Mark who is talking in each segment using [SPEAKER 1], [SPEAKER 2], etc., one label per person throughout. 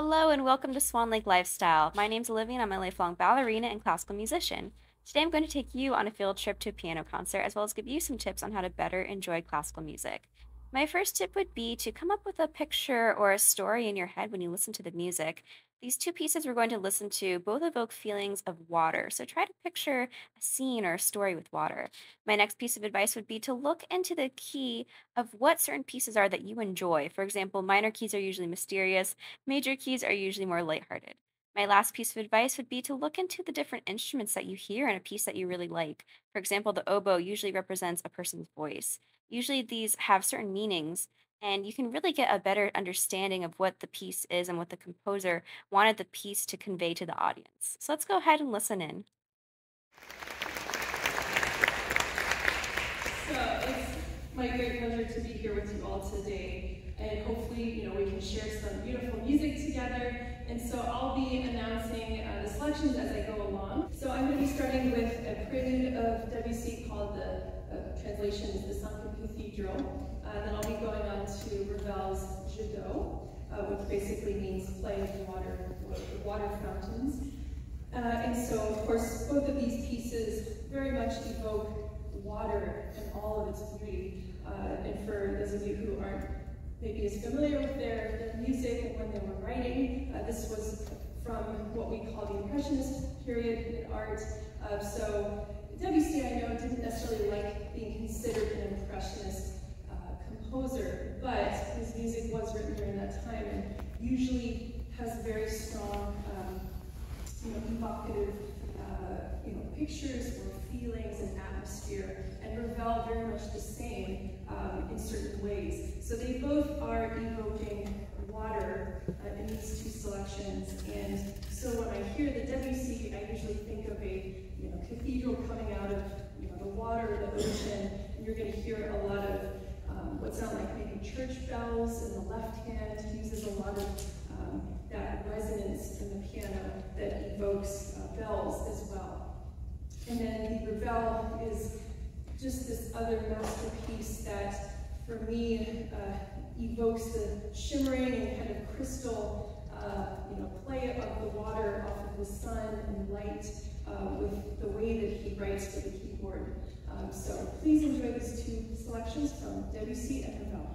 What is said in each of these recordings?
[SPEAKER 1] Hello and welcome to Swan Lake Lifestyle. My name's Olivia and I'm a lifelong ballerina and classical musician. Today I'm going to take you on a field trip to a piano concert as well as give you some tips on how to better enjoy classical music. My first tip would be to come up with a picture or a story in your head when you listen to the music. These two pieces we're going to listen to both evoke feelings of water, so try to picture a scene or a story with water. My next piece of advice would be to look into the key of what certain pieces are that you enjoy. For example, minor keys are usually mysterious. Major keys are usually more lighthearted. My last piece of advice would be to look into the different instruments that you hear in a piece that you really like. For example, the oboe usually represents a person's voice. Usually these have certain meanings, and you can really get a better understanding of what the piece is and what the composer wanted the piece to convey to the audience. So let's go ahead and listen in.
[SPEAKER 2] So it's my great pleasure to be here with you all today, and hopefully, we can share some beautiful music together. And so I'll be announcing the selections as I go along. So I'm going to be starting with a prelude of Debussy called the translation is the Sunken Cathedral. Then I'll be going on to Ravel's Jadot, which basically means play of water fountains. And so, of course, both of these pieces very much evoke water and all of its beauty. And for those of you who aren't maybe as familiar with their music and when they were writing, this was from what we call the Impressionist period in art. So Debussy, I know, didn't necessarily like being considered an Impressionist composer, but his music was written during that time and usually has very strong evocative pictures or feelings and atmosphere, and Ravel very much the same in certain ways. So they both are evoking water in these two selections, and so when I hear the Debussy, I usually think of a cathedral coming out of the water, the ocean, and you're going to hear a lot of what sound like maybe church bells in the left hand. He uses a lot of that resonance in the piano that evokes bells as well. And then the Ravel is just this other masterpiece that, for me, evokes the shimmering and kind of crystal, play of the water off of the sun and light with the way that he writes to the keyboard. So please enjoy these two selections from Debussy and Ravel.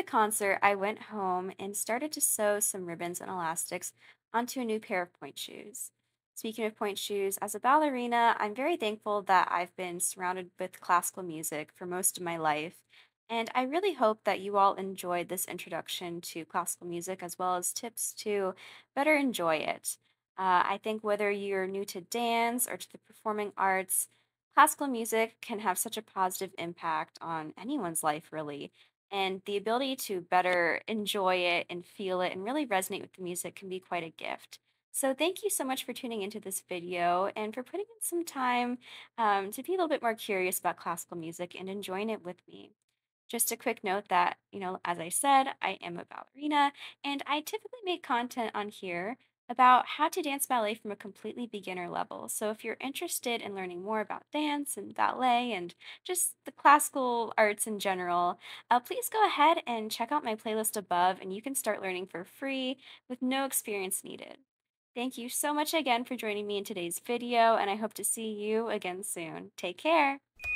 [SPEAKER 1] concert, I went home and started to sew some ribbons and elastics onto a new pair of point shoes. Speaking of point shoes, as a ballerina, I'm very thankful that I've been surrounded with classical music for most of my life. And I really hope that you all enjoyed this introduction to classical music as well as tips to better enjoy it. I think whether you're new to dance or to the performing arts, classical music can have such a positive impact on anyone's life, really. And the ability to better enjoy it and feel it and really resonate with the music can be quite a gift. So, thank you so much for tuning into this video and for putting in some time to be a little bit more curious about classical music and enjoying it with me. Just a quick note that, as I said, I am a ballerina and I typically make content on here about how to dance ballet from a completely beginner level. So if you're interested in learning more about dance and ballet and just the classical arts in general, please go ahead and check out my playlist above and you can start learning for free with no experience needed. Thank you so much again for joining me in today's video, and I hope to see you again soon. Take care.